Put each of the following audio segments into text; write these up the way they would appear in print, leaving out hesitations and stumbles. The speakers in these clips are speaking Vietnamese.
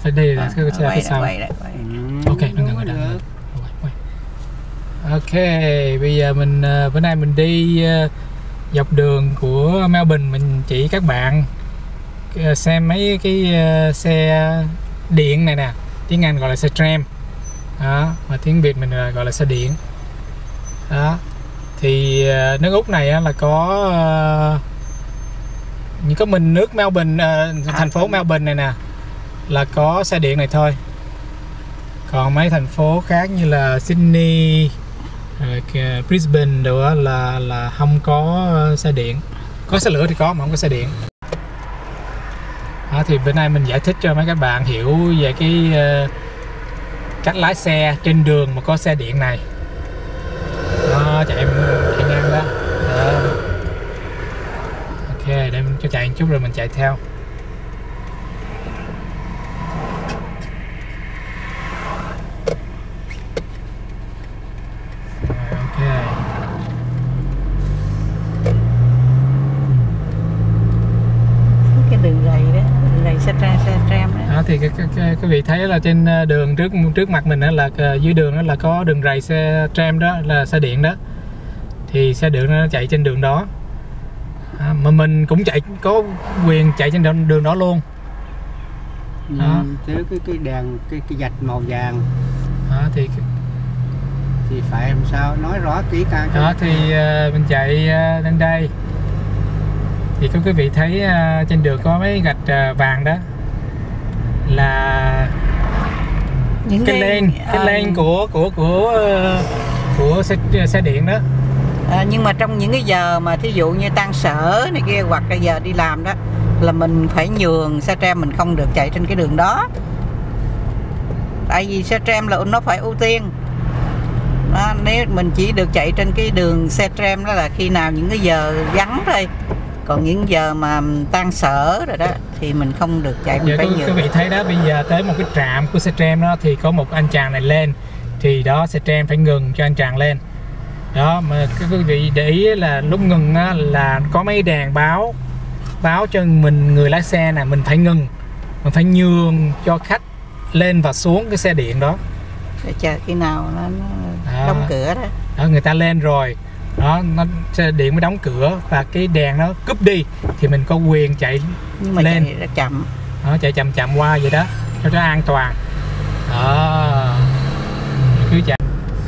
đây là cái xe phía sau. Ok, nó ngừng rồi đó. Ok, bây giờ mình bữa nay mình đi dọc đường của Melbourne, mình chỉ các bạn xem mấy cái xe điện này nè, tiếng Anh gọi là xe tram đó, mà tiếng Việt mình gọi là xe điện đó. Thì nước Úc này là có những có mình nước Melbourne, thành phố Melbourne này nè là có xe điện này thôi, còn mấy thành phố khác như là Sydney, Brisbane đồ là không có xe điện. Có xe lửa thì có mà không có xe điện đó. Thì bữa nay mình giải thích cho mấy các bạn hiểu về cái cách lái xe trên đường mà có xe điện này đó. Chạy ngang đó. Ok, để mình cho chạy một chút rồi mình chạy theo. Thì cái vị thấy là trên đường trước mặt mình đó là dưới đường đó là có đường ray xe tram đó, là xe điện đó. Thì xe điện nó chạy trên đường đó mà mình cũng có quyền chạy trên đường đó luôn đó. Theo cái đèn cái vạch màu vàng đó, thì phải làm sao nói rõ kỹ càng đó. Thì mình chạy lên đây thì có quý vị thấy trên đường có mấy gạch vàng đó là những cái lane của xe điện đó. Nhưng mà trong những cái giờ mà thí dụ như tan sở này kia hoặc là giờ đi làm đó là mình phải nhường xe tram, mình không được chạy trên cái đường đó, tại vì xe tram là nó phải ưu tiên đó. Nếu mình chỉ được chạy trên cái đường xe tram đó là khi nào những cái giờ vắng thôi, còn những giờ mà tan sở rồi đó thì mình không được chạy. Mình phải nhường. Quý vị thấy đó, bây giờ tới một cái trạm của xe tram đó thì có một anh chàng này lên thì đó xe tram phải ngừng cho anh chàng lên đó. Mà quý vị để ý là lúc ngừng á, là có mấy đèn báo cho mình, người lái xe nè, mình phải ngừng, mình phải nhường cho khách lên và xuống cái xe điện đó để chờ khi nào nó đóng cửa đó. Đó, người ta lên rồi đó, xe điện mới đóng cửa và cái đèn nó cúp đi thì mình có quyền chạy. Nhưng mà lên chạy rất chậm đó, chạy chậm qua vậy đó cho nó an toàn đó. Cứ chạy.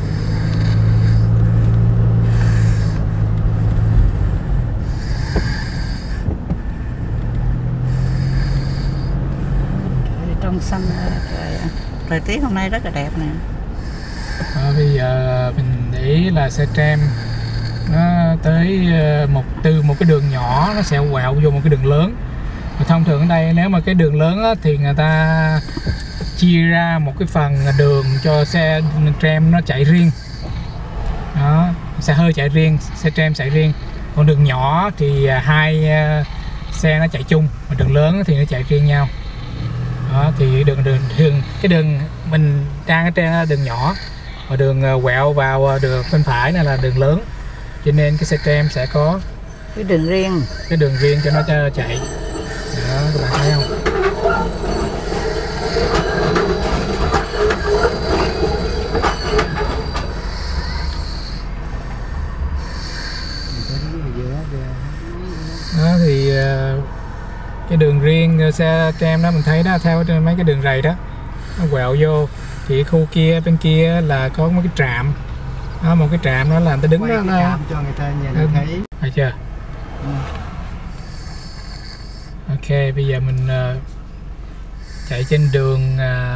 trong xanh, thời tiết hôm nay rất là đẹp nè. Bây giờ mình để ý là xe tram nó tới từ một cái đường nhỏ nó sẽ quẹo vô một cái đường lớn. Và thông thường ở đây nếu mà cái đường lớn á, thì người ta chia ra một cái phần đường cho xe tram nó chạy riêng đó, xe hơi chạy riêng, xe tram chạy riêng. Còn đường nhỏ thì hai xe nó chạy chung, mà đường lớn thì nó chạy riêng nhau đó. Thì cái đường mình đang ở trên đường nhỏ, và đường quẹo vào đường bên phải này là đường lớn, cho nên cái xe tram sẽ có cái đường riêng cho nó chạy đó, các bạn thấy không? Đó thì cái đường riêng xe tram đó mình thấy đó, theo mấy cái đường rầy đó nó quẹo vô thì khu kia bên kia là có một cái trạm đó, một cái trạm đó là người ta đứng đó nó cho người ta nhìn thấy. Thấy chưa? Ok, bây giờ mình chạy trên đường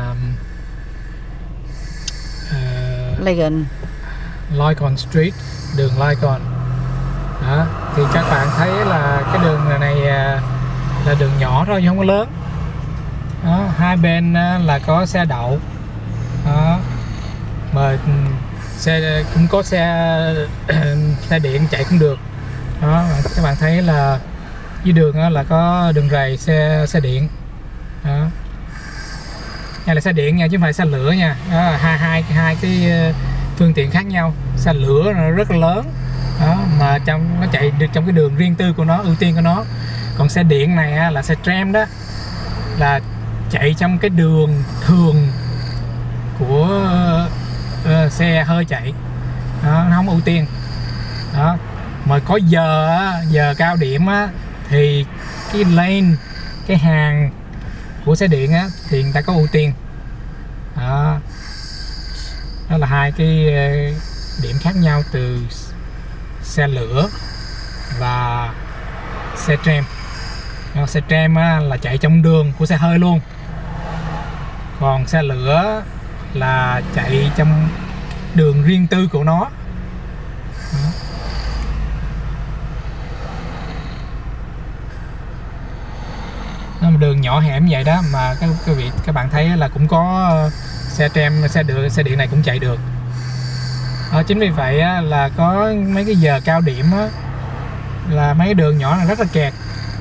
Lycon Street, đường Lycon đó. Thì các bạn thấy là cái đường này là đường nhỏ thôi chứ không có lớn đó. Hai bên là có xe đậu đó, mà xe cũng có xe điện chạy cũng được đó. Các bạn thấy là dưới đường là có đường rầy xe điện đó. Đây là xe điện nha chứ không phải xe lửa nha đó, hai cái phương tiện khác nhau. Xe lửa nó rất là lớn đó, mà nó chạy được trong cái đường riêng tư của nó, ưu tiên của nó. Còn xe điện này là xe tram đó, là chạy trong cái đường thường của xe hơi chạy đó, nó không ưu tiên đó. Mà có giờ cao điểm á, thì cái lane, cái hàng của xe điện á, thì người ta có ưu tiên đó. Đó là hai cái điểm khác nhau từ xe lửa và xe tram. Xe tram á, là chạy trong đường của xe hơi luôn, còn xe lửa là chạy trong đường riêng tư của nó. Nó một đường nhỏ hẻm vậy đó mà các bạn thấy là cũng có xe tram, xe điện này cũng chạy được. Chính vì vậy á, là có mấy cái giờ cao điểm á, là mấy cái đường nhỏ là rất là kẹt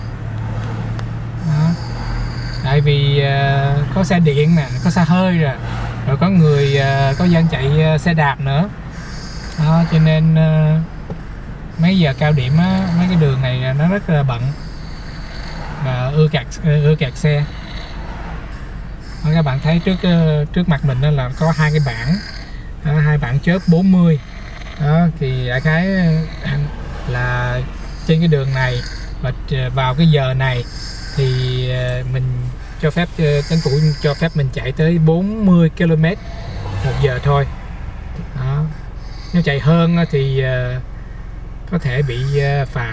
đó. Tại vì có xe điện nè, có xe hơi rồi có người có dân chạy xe đạp nữa đó, cho nên mấy giờ cao điểm á, mấy cái đường này nó rất là bận và ưa kẹt xe. Các bạn thấy trước mặt mình là có hai cái bảng, hai bảng chớp 40 đó, thì đại khái là trên cái đường này và vào cái giờ này thì mình cho phép, chính phủ cho phép mình chạy tới 40 km/h thôi đó. Nếu chạy hơn thì có thể bị phạt.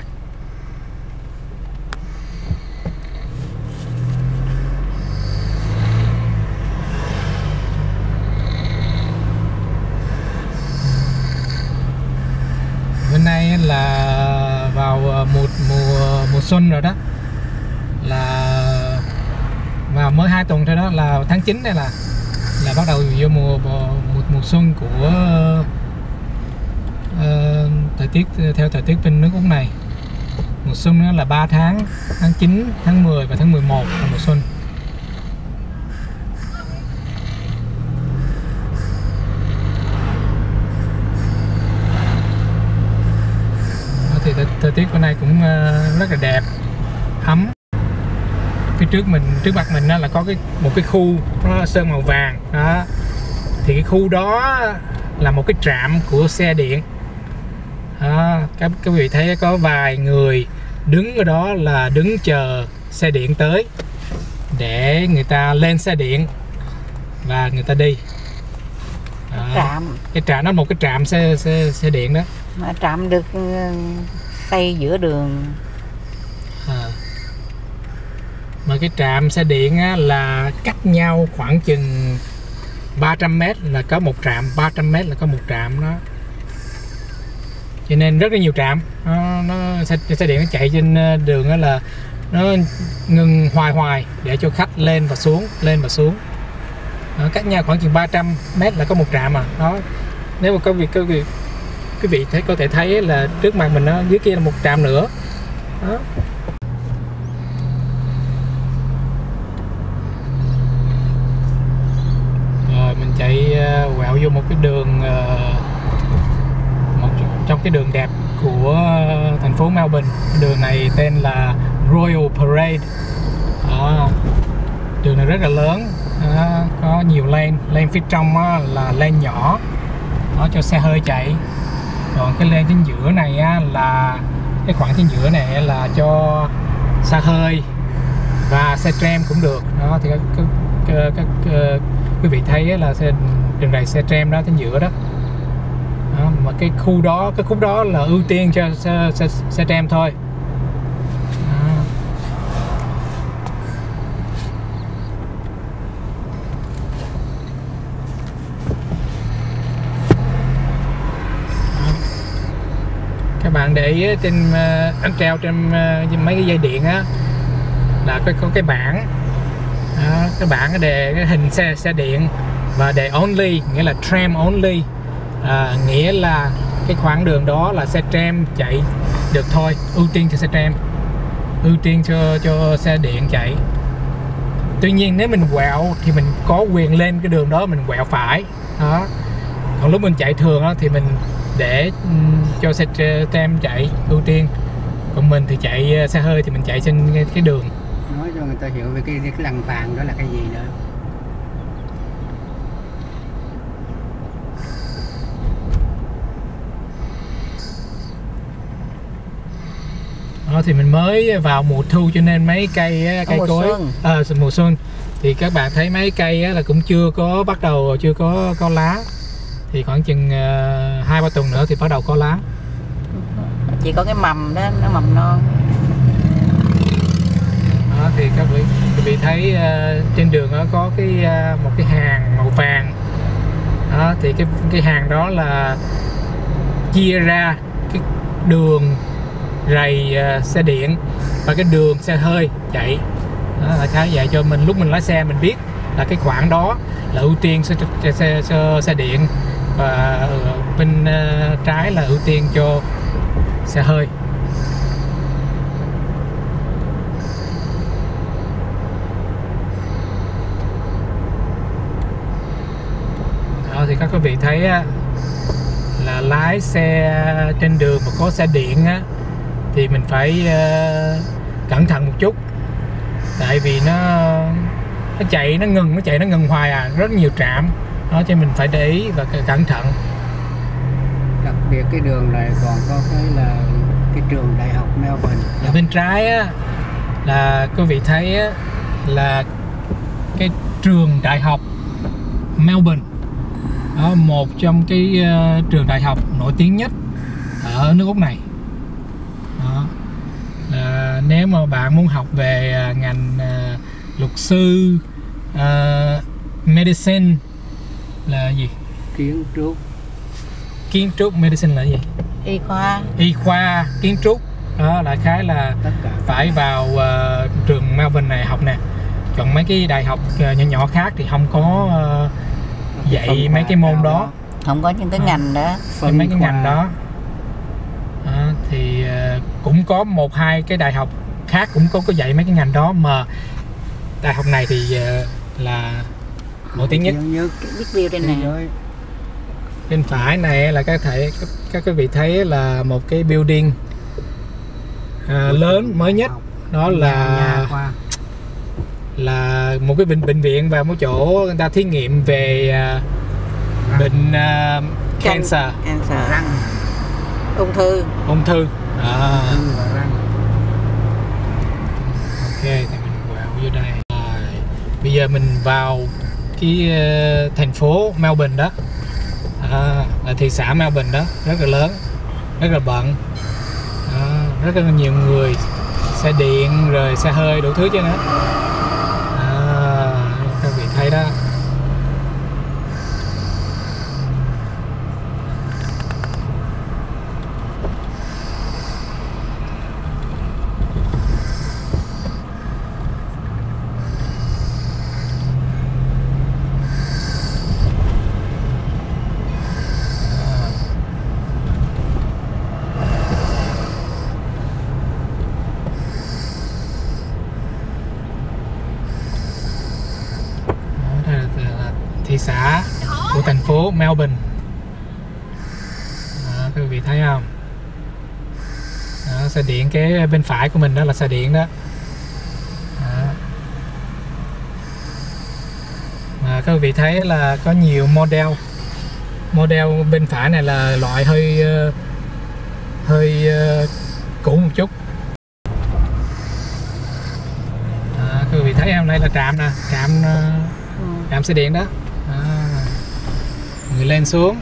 Bên nay là vào mùa xuân rồi đó, là vào mới 2 tuần thôi đó, là tháng 9 này là bắt đầu vô mùa xuân của thời tiết, theo thời tiết bên nước Úc này. Mùa xuân đó là 3 tháng, tháng 9, tháng 10 và tháng 11 là mùa xuân. Thì thời tiết bên này cũng rất là đẹp, ấm. Phía trước mặt mình là có một cái khu nó sơn màu vàng đó. Thì cái khu đó là một cái trạm của xe điện đó. Các quý vị thấy có vài người đứng ở đó là đứng chờ xe điện tới để người ta lên xe điện và người ta đi đó. Cái trạm nó một cái trạm xe điện đó. Mà trạm được xây giữa đường. Mà cái trạm xe điện á, là cách nhau khoảng chừng 300m là có một trạm, 300m là có một trạm đó. Cho nên rất là nhiều trạm. Xe điện nó chạy trên đường đó là nó ngừng hoài để cho khách lên và xuống, đó, cách nhau khoảng chừng 300m là có một trạm à. Đó. Nếu mà quý vị có thể thấy là trước mặt mình đó, dưới kia là một trạm nữa đó. Rồi mình chạy quẹo vô một cái đường, trong cái đường đẹp của thành phố Melbourne. Đường này tên là Royal Parade đó. Đường này rất là lớn đó, có nhiều lane phía trong là lane nhỏ đó, cho xe hơi chạy. Còn cái lane trên giữa này là cái khoảng trên giữa này là cho xe hơi và xe tram cũng được đó. Thì các quý vị thấy là đường này xe tram đó trên giữa đó. Đó, mà cái khúc đó là ưu tiên cho xe tram thôi đó. Các bạn để ý trên anh treo trên mấy cái dây điện á là có cái bảng đó, cái bảng đề cái hình xe điện và đề only, nghĩa là tram only, nghĩa là cái khoảng đường đó là xe tram chạy được thôi, ưu tiên cho xe tram, ưu tiên cho xe điện chạy. Tuy nhiên nếu mình quẹo thì mình có quyền lên cái đường đó mình quẹo phải đó. Còn lúc mình chạy thường đó, thì mình để cho xe tram chạy ưu tiên, còn mình thì chạy xe hơi thì mình chạy trên cái đường. Nói cho cho người ta hiểu về cái lằn vàng đó là cái gì nữa. Đó, thì mình mới vào mùa thu cho nên mấy cây cây mùa cối mùa xuân thì các bạn thấy mấy cây là cũng chưa có bắt đầu, chưa có lá, thì khoảng chừng 2-3 tuần nữa thì bắt đầu có lá. Chỉ có cái mầm đó, nó mầm non. Đó, thì các vị thấy trên đường đó có một cái hàng màu vàng. Đó, thì cái hàng đó là chia ra cái đường rầy xe điện và cái đường xe hơi chạy. Đó là khá vậy, cho mình lúc mình lái xe mình biết là cái khoảng đó là ưu tiên cho xe điện, và bên trái là ưu tiên cho xe hơi. Đó, thì các quý vị thấy là lái xe trên đường mà có xe điện á, thì mình phải cẩn thận một chút, tại vì nó chạy nó ngừng hoài à, rất nhiều trạm đó, cho mình phải để ý và cẩn thận. Đặc biệt cái đường này còn có cái trường đại học Melbourne. Ở bên trái á, là quý vị thấy á, là cái trường đại học Melbourne. Đó, một trong cái trường đại học nổi tiếng nhất ở nước Úc này. Đó. Nếu mà bạn muốn học về ngành luật sư, medicine là gì? Kiến trúc medicine là gì? Y khoa, kiến trúc. Đó là khá là phải vào trường Melbourne này học nè. Còn mấy cái đại học nhỏ nhỏ khác thì không có dạy mấy cái môn đó, không có những cái ngành đó, mấy cái ngành đó. Thì cũng có 1-2 cái đại học khác cũng có dạy mấy cái ngành đó, mà đại học này thì là nổi tiếng nhất. Biết view đây nè. Bên phải này là các quý vị thấy là một cái building lớn mới nhất, đó là một cái bệnh viện và một chỗ người ta thí nghiệm về bệnh cancer, răng, ung thư. Ok, thì mình vào vô đây. Bây giờ mình vào cái thành phố Melbourne đó, là thị xã Melbourne đó, rất là lớn, rất là bận, rất là nhiều người, xe điện rồi xe hơi đủ thứ chứ nữa. Các vị thấy đó. Thị xã của thành phố Melbourne. Đó, các quý vị thấy không? Đó, xe điện cái bên phải của mình đó là xe điện đó. Mà các quý vị thấy là có nhiều model bên phải này là loại hơi cũ một chút. Các quý vị thấy không? Đây là trạm nè, trạm xe điện đó. Người lên xuống.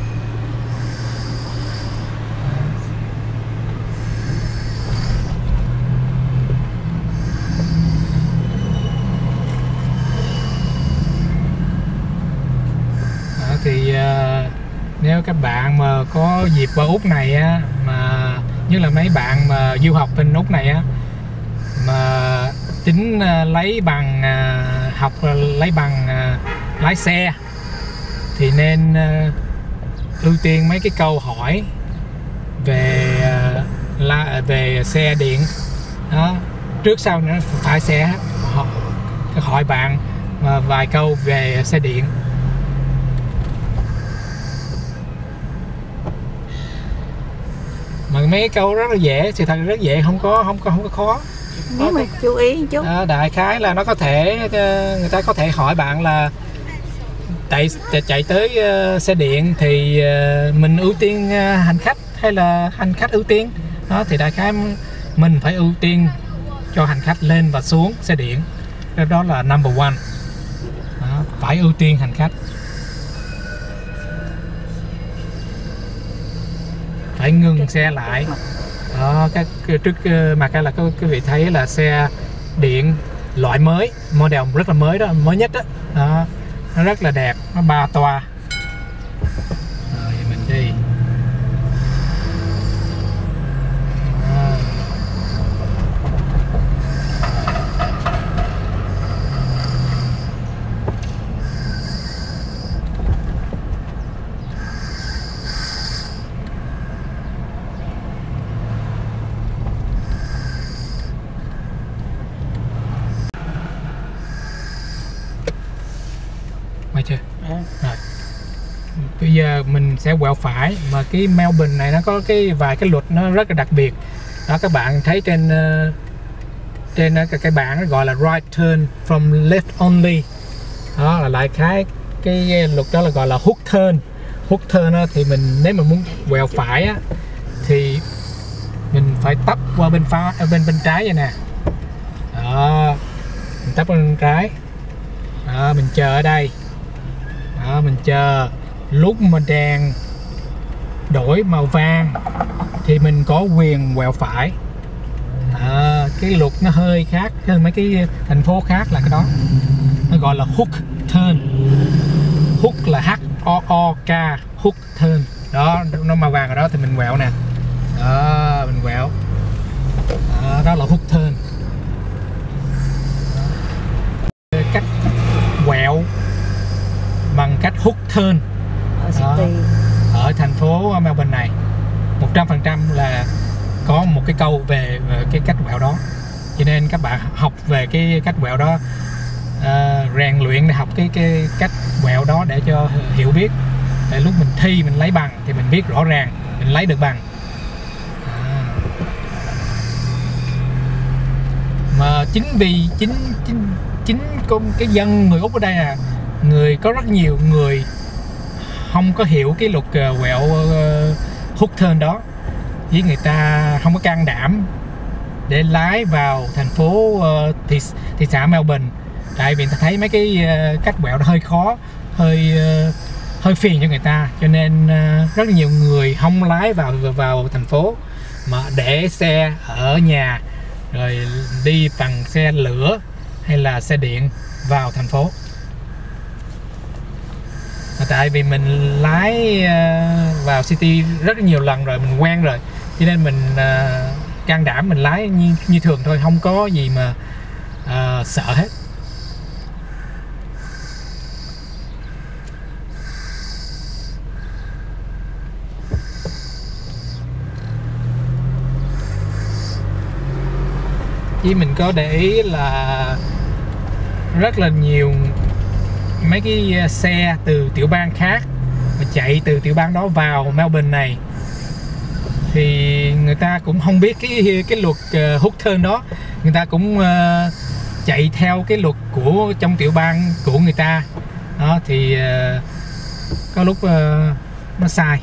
Thì nếu các bạn mà có dịp qua Úc này á, mà nhất là mấy bạn mà du học bên Úc này á, mà tính lấy bằng lấy bằng lái xe, thì nên ưu tiên mấy cái câu hỏi về xe điện đó. Trước sau nó phải sẽ hỏi bạn vài câu về xe điện. Mà mấy câu rất là dễ, sự thật rất dễ, không có khó. Nếu mà chú ý một chút. Đại khái là nó có thể, người ta có thể hỏi bạn là chạy tới xe điện thì mình ưu tiên hành khách hay là hành khách ưu tiên. Đó thì đại khái mình phải ưu tiên cho hành khách lên và xuống xe điện, đó là number one. Đó, phải ưu tiên hành khách, phải ngừng xe lại. Đó, trước mặt là quý vị thấy là xe điện loại mới, model rất là mới đó, mới nhất đó. Đó, nó rất là đẹp, nó 3 toa. Rồi mình đi. Mày chưa? Rồi. Bây giờ mình sẽ quẹo phải, mà cái Melbourne này nó có vài cái luật nó rất là đặc biệt. Đó, các bạn thấy trên cái bảng nó gọi là right turn from left only. Đó là lại cái luật đó là gọi là hook turn. Hook turn đó, thì mình nếu mà muốn quẹo phải á, thì mình phải tấp qua bên trái vậy nè. Đó, mình tấp qua bên trái. Đó, mình chờ ở đây. Đó, mình chờ lúc mà đèn đổi màu vàng thì mình có quyền quẹo phải. Cái luật nó hơi khác hơn mấy cái thành phố khác là cái đó, nó gọi là hook turn. Hook là H-O-O-K, hook turn. Đó, nó màu vàng ở đó thì mình quẹo nè. Đó, mình quẹo. Đó là hook turn. Cách quẹo bằng cách hook turn ở thành phố Melbourne này 100% là có một cái câu về cái cách quẹo đó, cho nên các bạn học về cái cách quẹo đó, rèn luyện để học cái cách quẹo đó để cho hiểu biết, để lúc mình thi mình lấy bằng thì mình biết rõ ràng mình lấy được bằng. Mà chính vì cái dân người Úc ở đây là có rất nhiều người không có hiểu cái luật quẹo hook turn đó, với người ta không có can đảm để lái vào thành phố thị xã Melbourne, tại vì người ta thấy mấy cái cách quẹo đó hơi khó, hơi phiền cho người ta, cho nên rất nhiều người không lái vào thành phố mà để xe ở nhà rồi đi bằng xe lửa hay là xe điện vào thành phố. Tại vì mình lái vào city rất nhiều lần rồi, mình quen rồi, cho nên mình can đảm mình lái như thường thôi, không có gì mà sợ hết. Chỉ mình có để ý là rất là nhiều mấy cái xe từ tiểu bang khác mà chạy từ tiểu bang đó vào Melbourne này, thì người ta cũng không biết cái luật hook turn đó, người ta cũng chạy theo cái luật của trong tiểu bang của người ta đó, thì có lúc nó sai.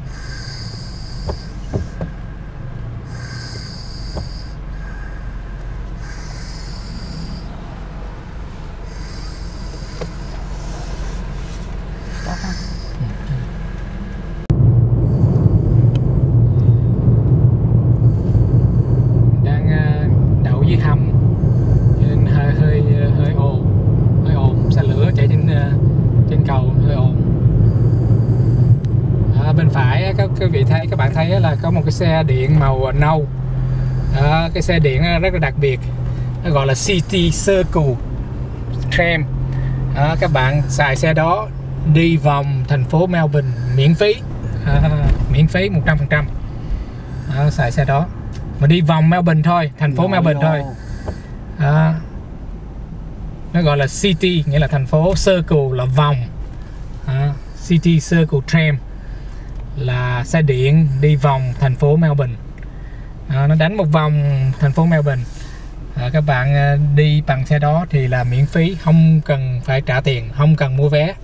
Bên phải các bạn thấy là có một cái xe điện màu nâu. Đó, cái xe điện rất là đặc biệt, nó gọi là City Circle Tram. Đó, các bạn xài xe đó đi vòng thành phố Melbourne miễn phí, miễn phí 100%. Đó, xài xe đó mà đi vòng Melbourne thôi, thành phố Melbourne thôi. Đó, nó gọi là City, nghĩa là thành phố, Circle là vòng. Đó, City Circle Tram là xe điện đi vòng thành phố Melbourne. Nó đánh một vòng thành phố Melbourne Các bạn đi bằng xe đó thì là miễn phí, không cần phải trả tiền, không cần mua vé.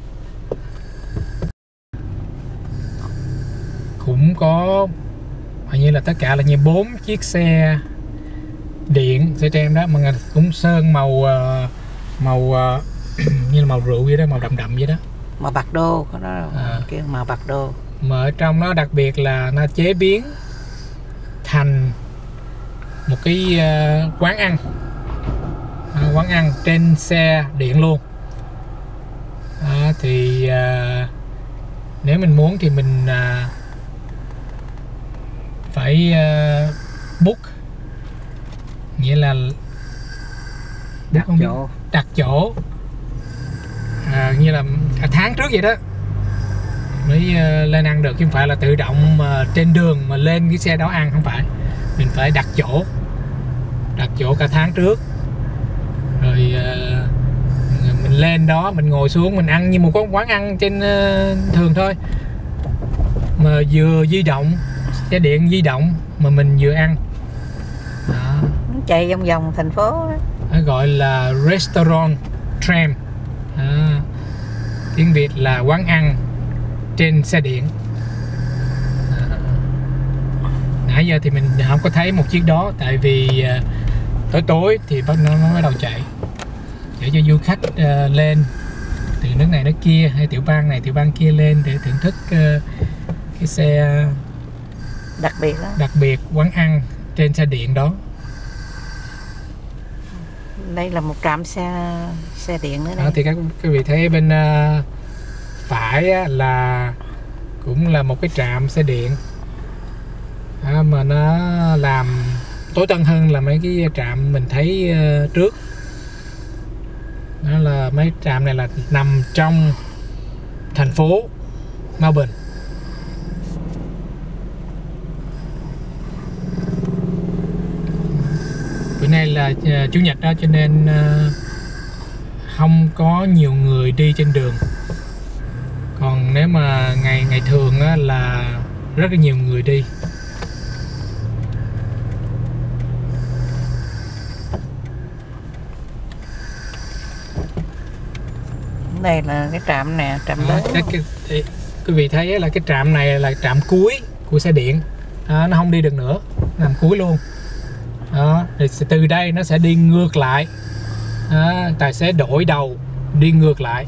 Cũng có hình như là tất cả là như 4 chiếc xe điện xe trem đó, mà cũng sơn màu như là màu rượu vậy đó, màu đậm đậm vậy đó, màu bạc đô đó, kêu màu bạc đô. mà ở trong nó đặc biệt là nó chế biến thành một cái quán ăn trên xe điện luôn. Thì nếu mình muốn thì mình phải book, nghĩa là đặt chỗ như là cả tháng trước vậy đó mới lên ăn được, chứ không phải là tự động mà trên đường mà lên cái xe đó ăn, không phải. Mình phải đặt chỗ cả tháng trước, rồi mình lên đó mình ngồi xuống mình ăn như một quán ăn trên thường thôi, mà vừa di động, xe điện di động mà mình vừa ăn đó. Chạy vòng vòng thành phố đó. Nó gọi là restaurant tram, tiếng Việt là quán ăn trên xe điện. Nãy giờ thì mình không có thấy một chiếc đó, tại vì tối thì nó bắt đầu chạy để cho du khách lên từ nước này nước kia, hay tiểu bang này tiểu bang kia lên để thưởng thức cái xe đặc biệt quán ăn trên xe điện đó. Đây là một trạm xe điện nữa đây. Thì các vị thấy bên phải là cũng là một cái trạm xe điện, mà nó làm tối tân hơn là mấy cái trạm mình thấy trước. Đó là mấy trạm này là nằm trong thành phố Melbourne. Bữa nay là chủ nhật đó, cho nên không có nhiều người đi trên đường. Còn nếu mà ngày thường á, là rất là nhiều người đi. Đây là cái trạm nè, trạm lớn. Quý vị thấy là cái trạm này là trạm cuối của xe điện, nó không đi được nữa, nằm cuối luôn đó. Thì từ đây nó sẽ đi ngược lại, tài xế đổi đầu đi ngược lại.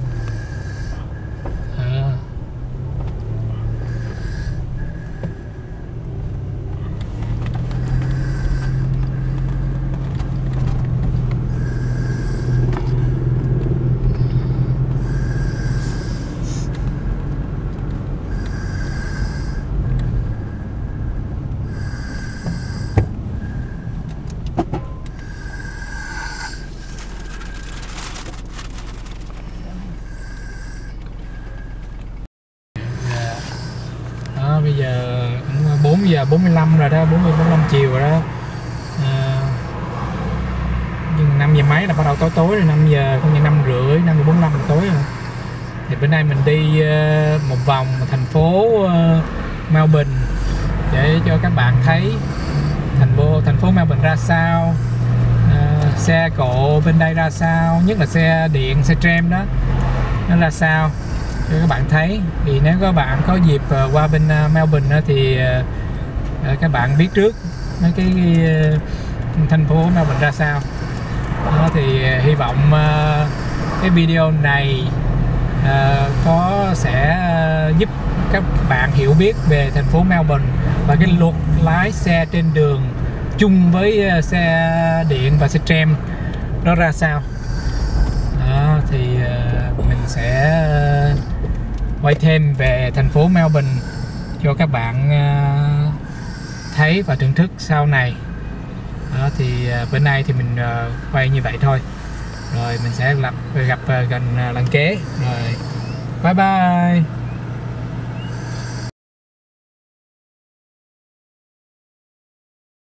Bây giờ cũng 4 giờ 45 rồi đó, 45 chiều rồi đó. Nhưng 5 giờ mấy là bắt đầu tối rồi, 5 giờ không như 5 rưỡi, 5 giờ 45 là tối rồi. Thì bữa nay mình đi một vòng thành phố Melbourne để cho các bạn thấy thành phố Melbourne ra sao, xe cộ bên đây ra sao, nhất là xe điện, xe tram đó nó ra sao cho các bạn thấy. Thì nếu các bạn có dịp qua bên Melbourne thì các bạn biết trước mấy cái thành phố Melbourne ra sao đó. Thì hy vọng cái video này sẽ giúp các bạn hiểu biết về thành phố Melbourne và cái luật lái xe trên đường chung với xe điện và xe tram nó ra sao đó. Thì mình sẽ quay thêm về thành phố Melbourne cho các bạn thấy và thưởng thức sau này đó. Thì bữa nay thì mình quay như vậy thôi, rồi mình sẽ gặp gần lần kế rồi. Bye bye.